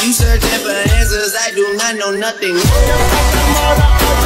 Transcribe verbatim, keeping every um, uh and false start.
You searching for answers, I do not know nothing.